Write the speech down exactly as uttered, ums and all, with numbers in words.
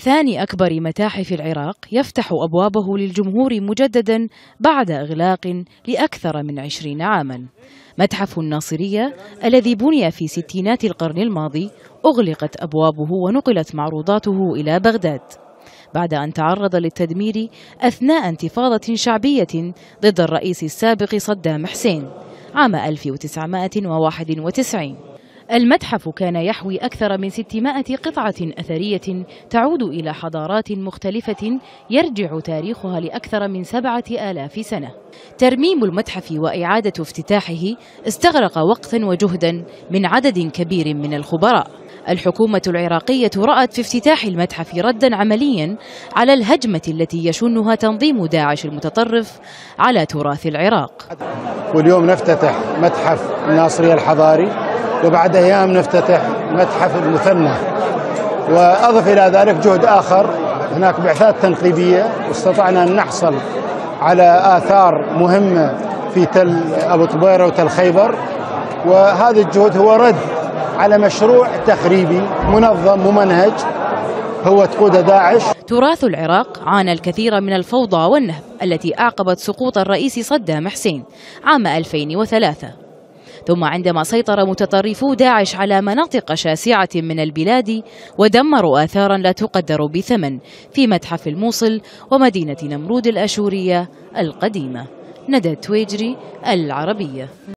ثاني أكبر متاحف العراق يفتح أبوابه للجمهور مجددا بعد إغلاق لأكثر من عشرين عاما. متحف الناصرية الذي بني في ستينات القرن الماضي أغلقت أبوابه ونقلت معروضاته إلى بغداد بعد أن تعرض للتدمير أثناء انتفاضة شعبية ضد الرئيس السابق صدام حسين عام ألف وتسعمائة وواحد وتسعين. المتحف كان يحوي أكثر من ستمائة قطعة أثرية تعود إلى حضارات مختلفة يرجع تاريخها لأكثر من سبعة آلاف سنة. ترميم المتحف وإعادة افتتاحه استغرق وقتا وجهدا من عدد كبير من الخبراء. الحكومة العراقية رأت في افتتاح المتحف ردا عمليا على الهجمة التي يشنها تنظيم داعش المتطرف على تراث العراق. واليوم نفتتح متحف الناصرية الحضاري، وبعد أيام نفتتح متحف المثنى. وأضف إلى ذلك جهد آخر، هناك بعثات تنقيبية واستطعنا أن نحصل على آثار مهمة في تل أبو طبيرة وتل خيبر، وهذا الجهد هو رد على مشروع تخريبي منظم ممنهج هو تقود داعش. تراث العراق عانى الكثير من الفوضى والنهب التي أعقبت سقوط الرئيس صدام حسين عام ألفين وثلاثة، ثم عندما سيطر متطرفو داعش على مناطق شاسعة من البلاد ودمروا آثارا لا تقدر بثمن في متحف الموصل ومدينة نمرود الأشورية القديمة. ندى التويجري، العربية.